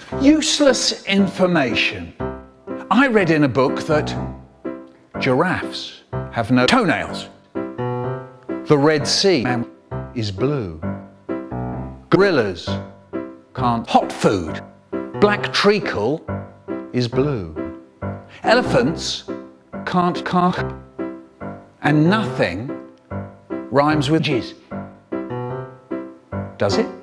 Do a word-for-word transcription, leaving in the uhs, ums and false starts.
Useless information. I read in a book that giraffes have no toenails. The Red Sea is blue. Gorillas can't hot food. Black treacle is blue. Elephants can't cark. And nothing rhymes with jizz. Does it?